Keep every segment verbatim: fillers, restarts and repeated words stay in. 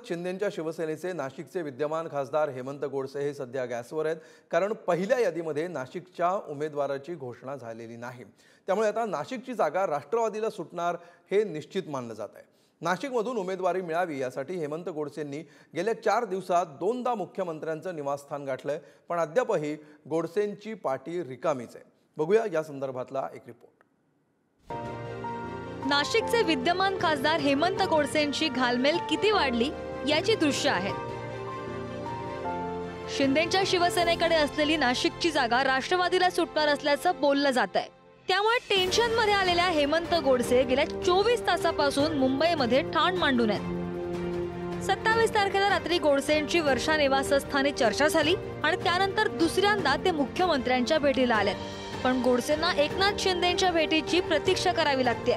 शिंदेंच्या शिवसेनेचे नाशिकचे विद्यमान खासदार हेमंत गोडसे हे सध्या गॅसवर आहेत, कारण पहिल्या यादीमध्ये नाशिकच्या उमेदवाराची घोषणा झालेली नाही। त्यामुळे आता नाशिकची जागा राष्ट्रवादीला सुटणार हे निश्चित मानलं जात आहे। नाशिकमधून उमेदवारी मिळावी यासाठी हेमंत गोडसेंनी गेल्या चार दिवसात दोनदा मुख्यमंत्र्यांचं निवासस्थान गाठलंय, पण अद्यापही गोडसेंची पाटी रिकामीच आहे। बघूया या संदर्भातला एक रिपोर्ट। नाशिकचे विद्यमान खासदार हेमंत गोडसेंची घालमेल किती वाढली याची दृश्य आहेत। शिंदेंच्या शिवसेनेकडे असलेली नाशिकची जागा राष्ट्रवादीला सुटणार असल्याचं बोललं जात आहे। त्यामुळे टेन्शन मध्ये आलेल्या हेमंत गोडसे गेल्या चोवीस तासापासून मुंबईमध्ये ठाण मांडून आहेत। सत्तावीस तारखेला रात्री गोडसेंची वर्षा निवासस्थानी चर्चा झाली आणि त्यानंतर दुसऱ्यांदा ते मुख्यमंत्र्यांच्या भेटीला आलेत, पण गोडसेंना एकनाथ शिंदेंच्या भेटीची प्रतीक्षा करावी लागते।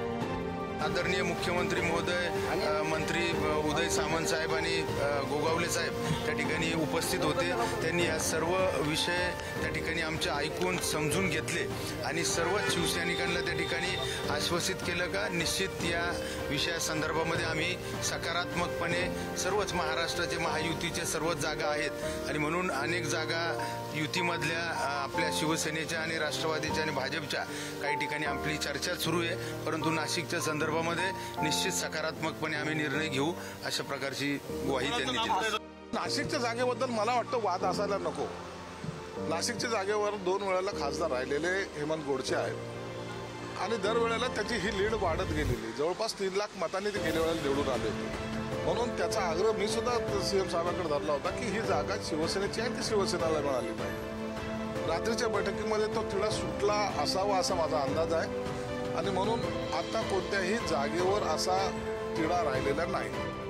आदरणीय मुख्यमंत्री महोदय, मंत्री उदय सामंत साहेब आणि गोगावले साहेब त्या ठिकाणी उपस्थित होते। त्यांनी या सर्व विषय त्या ठिकाणी आमचे ऐकून समजून घेतले आणि सर्व शिवसैनिकांना त्या ठिकाणी आश्वासित केलं का निश्चित या विषयासंदर्भामध्ये आम्ही सकारात्मकपणे सर्वच महाराष्ट्राचे महायुतीचे सर्वच जागा आहेत आणि म्हणून अनेक जागा युतीमधल्या आपल्या शिवसेनेच्या आणि राष्ट्रवादीच्या आणि भाजपच्या काही ठिकाणी आपली चर्चा सुरू आहे, परंतु नाशिकच्या संदर्भामध्ये निश्चित सकारात्मकपणे आम्ही निर्णय घेऊ अशा प्रकारची ग्वाही त्यांनी दिली। नाशिकच्या जागेबद्दल मला वाटतं वाद असायला नको। नाशिकच्या जागेवर दोन वेळेला खासदार राहिलेले हेमंत गोडसे आहेत आणि दरवेळेला त्याची ही लीड वाढत गेलेली, जवळपास तीन लाख मतांनी ते गेल्या वेळेला निवडून आले होते। म्हणून त्याचा आग्रह मी सुद्धा सीएम साहेबांकडे धरला होता की ही जागा शिवसेनेची आहे, ती शिवसेनेला मिळाली पाहिजे। रात्रीच्या बैठकीमध्ये तो तिढा सुटला असावा असा माझा अंदाज आहे आणि म्हणून आता कोणत्याही जागेवर असा तिढा राहिलेला नाही।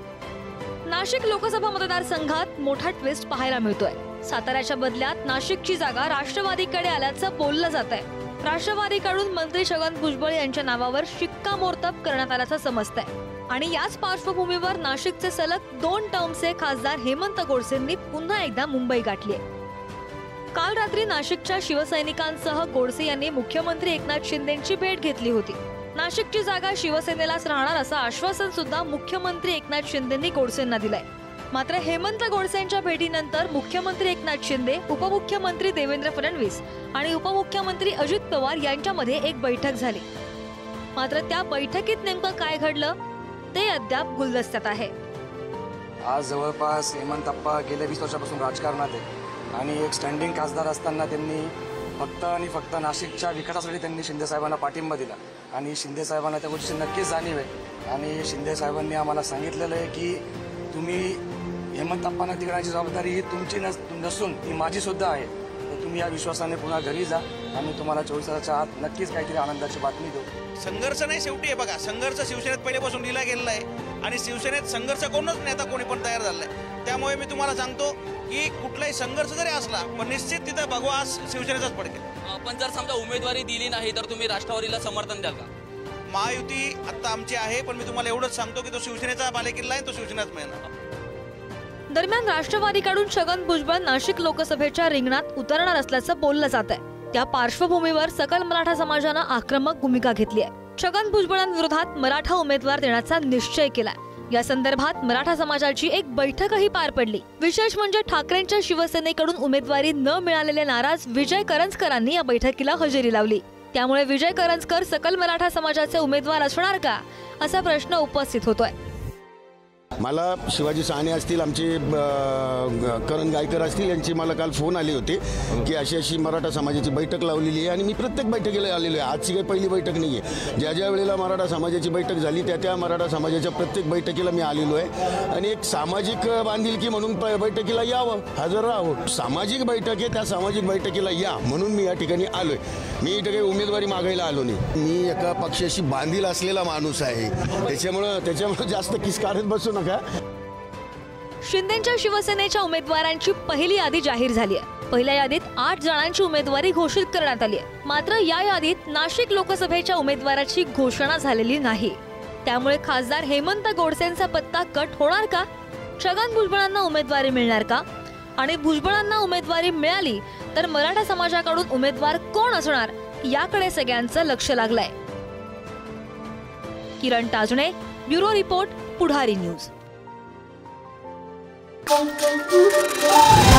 नाशिक लोकसभा मतदारसंघात मोठा ट्विस्ट पाहायला मिळतोय। साताऱ्याच्या बदल्यात नाशिकची जागा राष्ट्रवादीकडे आल्याचं बोललं जात आहे। राष्ट्रवादीकडून मंत्री छगन भुजबळ यांच्या नावावर शिक्कामोर्तब करण्यात आल्याचं समजतंय आणि याच पार्श्वभूमीवर नाशिकचे सलग दोन टर्मचे खासदार हेमंत गोडसेंनी पुन्हा एकदा मुंबई गाठली आहे। काल रात्री नाशिकच्या शिवसैनिकांसह गोडसे यांनी मुख्यमंत्री एकनाथ शिंदेंची भेट घेतली होती। नाशिकची जागा शिवसेनेलाच राहणार असं आश्वासन सुद्धा मुख्यमंत्री एकनाथ शिंदेंनी गोडसेंना दिलंय। मात्र हेमंत गोडसेंच्या भेटीनंतर मुख्यमंत्री एकनाथ शिंदे, उपमुख्यमंत्री देवेंद्र फडणवीस आणि उपमुख्यमंत्री अजित पवार यांच्यामध्ये एक बैठक झाली। मात्र त्या बैठकीत नेमकं काय घडलं ते अद्याप गुलदस्त्यात आहे। आज जवळपास हेमंत अप्पा गेल्या वीस वर्षापासून राजकारणात आहे आणि एक स्टँडिंग खासदार असताना त्यांनी फक्त आणि फक्त नाशिकच्या विकासासाठी त्यांनी शिंदे साहेबांना पाठिंबा दिला आणि शिंदे साहेबांना त्या गोष्टीची नक्कीच जाणीव आहे आणि शिंदे साहेबांनी आम्हाला सांगितलेलं आहे की तुम्ही हेमंत अप्पांना तिकडची जबाबदारी ही तुमची नसून ती माझी सुद्धा आहे, तर तुम्ही या विश्वासाने पुन्हा घरी जा आणि तुम्हाला चोवीस तासाच्या आत नक्कीच काहीतरी आनंदाची बातमी देऊ। संघर्ष नाही शेवटी आहे बघा, संघर्ष शिवसेनेत पहिल्यापासून दिला गेलेला आहे आणि शिवसेनेत संघर्ष कोणच नेता कोणी पण तयार झालाय। त्यामुळे मी तुम्हाला सांगतो की कुठलाही संघर्ष जरी असला पण निश्चित तिथं भगवा शिवसेनेचाच पडकेल। पण जर समजा उमेदवारी दिली नाही तर तुम्ही राष्ट्रवादीला समर्थन द्याल का? महायुती आता आमची आहे, पण मी तुम्हाला एवढंच सांगतो की तो शिवसेनेचा बालेकिल्ला आहे, तो शिवसेनेच मिळणार। दरम्यान राष्ट्रवादीकडून छगन भुजबळ नाशिक लोकसभेच्या रिंगणात उतरणार असल्याचं बोललं जात आहे। त्या पार्श्वभूमीवर सकल मराठा समाजानं आक्रमक भूमिका घेतली आहे। छगन भुजबळांविरोधात मराठा उमेदवार देण्याचा निश्चय केलाय। या संदर्भात मराठा समाजाची एक बैठकही पार पडली। विशेष म्हणजे ठाकरेंच्या शिवसेनेकडून उमेदवारी न मिळालेले नाराज विजय करंजकरांनी या बैठकीला हजेरी लावली। त्यामुळे विजय करंजकर सकल मराठा समाजाचे उमेदवार असणार का असा प्रश्न उपस्थित होतोय। मला शिवाजी साहने असतील, आमचे करण गायकर असतील, यांची मला काल फोन आले होते की अशी अशी मराठा समाजाची बैठक लावलेली आहे आणि मी प्रत्येक बैठकीला आलेलो आहे। आजची काही पहिली बैठक नाही आहे। ज्या ज्या वेळेला मराठा समाजाची बैठक झाली त्या त्या मराठा समाजाच्या प्रत्येक बैठकीला मी आलेलो आहे आणि एक सामाजिक बांधिलकी म्हणून बैठकीला यावं, हजर राहावं। सामाजिक बैठक आहे, त्या सामाजिक बैठकीला या म्हणून मी या ठिकाणी आलोय। मी इथे काही उमेदवारी मागायला आलो नाही। मी एका पक्षाशी बांधील असलेला माणूस आहे, त्याच्यामुळं त्याच्यामुळे जास्त किसकारत बसू नका। शिंदेंच्या शिवसेनेच्या उमेदवारांची पहिली यादी जाहीर झाली आहे। पहिल्या यादीत आठ जणांची उमेदवारी घोषित करण्यात आली आहे। मात्र या यादीत नाशिक लोकसभेच्या उमेदवाराची घोषणा झालेली नाही। त्यामुळे खासदार हेमंत गोडसेंचा पत्ता कट होणार का? छगन भुजबळांना उमेदवारी मिळणार का? आणि भुजबळांना उमेदवारी मिळाली तर मराठा समाजाकडून उमेदवार कोण असणार याकडे सगळ्यांचं लक्ष लागलंय। Kiran Tajane, bureau report, Pudhari news. आहे.